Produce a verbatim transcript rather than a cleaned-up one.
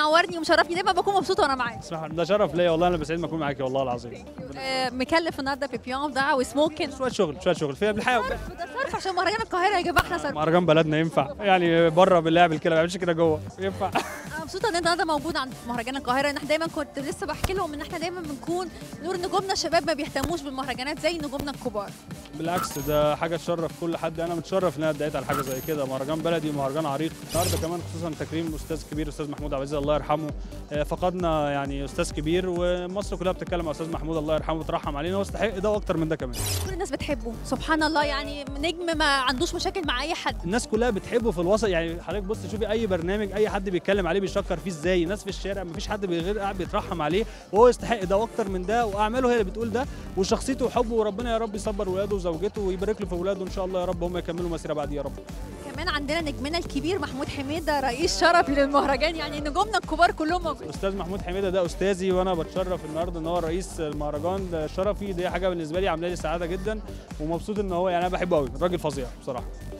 منورني ومشرفني، دايما بكون مبسوطه وانا معاك. صح، ده شرف ليا والله، انا بسعد ما اكون معاكي والله العظيم. آه، مكلف النهارده بيبيون ده وسموكن، شويه شغل شويه شغل فيها بالحياه. ده صرف عشان مهرجان القاهره يا جماعه، احنا صرف. مهرجان بلدنا ينفع يعني بره باللعب كده، ما بيعملش كده جوه ينفع. انا مبسوطه ان انت النهارده موجود عند مهرجان القاهره، ان احنا دايما كنت لسه بحكي لهم ان احنا دايما بنكون نور نجومنا الشباب ما بيهتموش بالمهرجانات زي نجومنا الكبار. بالعكس ده حاجه تشرف كل حد، انا متشرف ان انا اتضايقت على حاجه زي كده، مهرجان بلدي ومهرجان عريق. النهارده كمان خصوصا تكريم استاذ كبير استاذ محمود عبد العزيز الله يرحمه، فقدنا يعني استاذ كبير، ومصر كلها بتتكلم على استاذ محمود الله يرحمه وترحم علينا، هو يستحق ده واكتر من ده كمان. كل الناس بتحبه سبحان الله، يعني نجم ما عندوش مشاكل مع اي حد، الناس كلها بتحبه في الوسط. يعني حضرتك بص شوفي اي برنامج اي حد بيتكلم عليه بيشكر فيه ازاي، ناس في الشارع ما فيش حد غير قاعد بيترحم عليه، وهو يستحق ده واكتر من ده، واعماله هي اللي بتقول ده، وشخصيته وحبه، وربنا يا رب يصبر ولاده وزوجته ويبارك له في ولاده ان شاء الله، يا رب هم يكملوا مسيره بعد يا رب. كمان عندنا نجمنا الكبير محمود حميده رئيس شرف للمهرجان، يعني نجومنا الكبار كلهم موجودين. استاذ محمود حميده ده استاذي، وانا بتشرف النهارده ان هو رئيس المهرجان شرفي، دي حاجه بالنسبه لي عامله لي سعاده جدا، ومبسوط ان هو يعني انا بحبه قوي، راجل فظيع بصراحه.